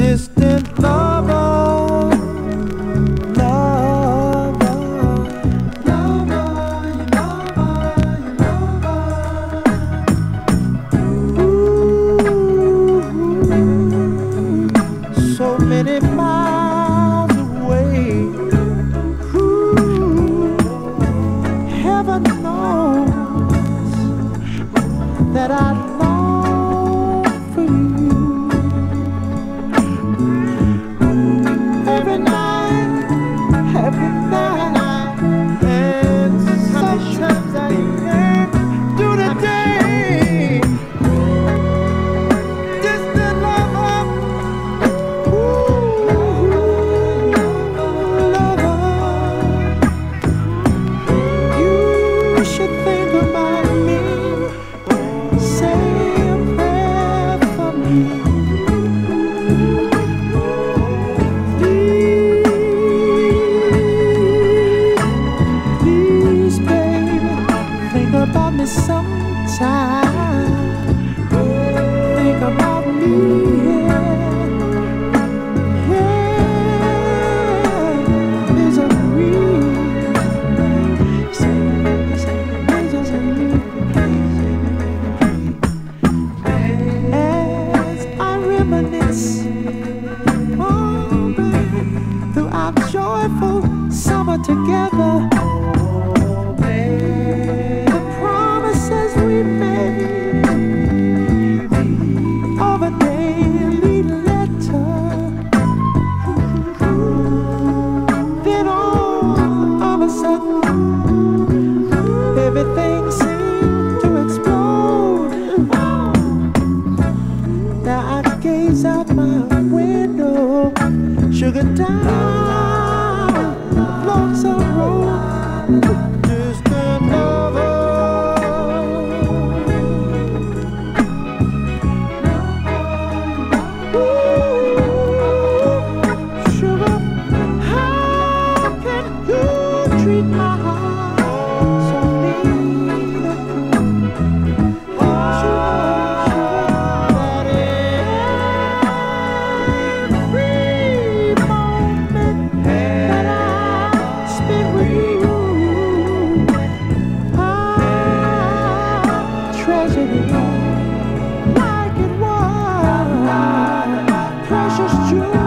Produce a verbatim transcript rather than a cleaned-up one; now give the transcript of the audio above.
distant lover, lover, lover, lover, lover. Ooh, so many miles away. Ooh, heaven knows that I long for you. Every night, every night, and sometimes I yearn through the day. Distant lover, ooh, lover, you should think about me. Say a prayer for me. Please, baby, think about me sometime. Think about me, yeah, yeah. Misery, say, say, misery. As I reminisce, oh, baby, through our joyful summer together. The promises we made of a daily letter. Then all of a sudden, everything seemed to explode. Now I gaze out my window, sugar down, lonesome road. Distant lover, ooh, sugar, how can you treat my heart so mean? Sugar, that every moment that I spend with you, I treasure it like it was precious jewel.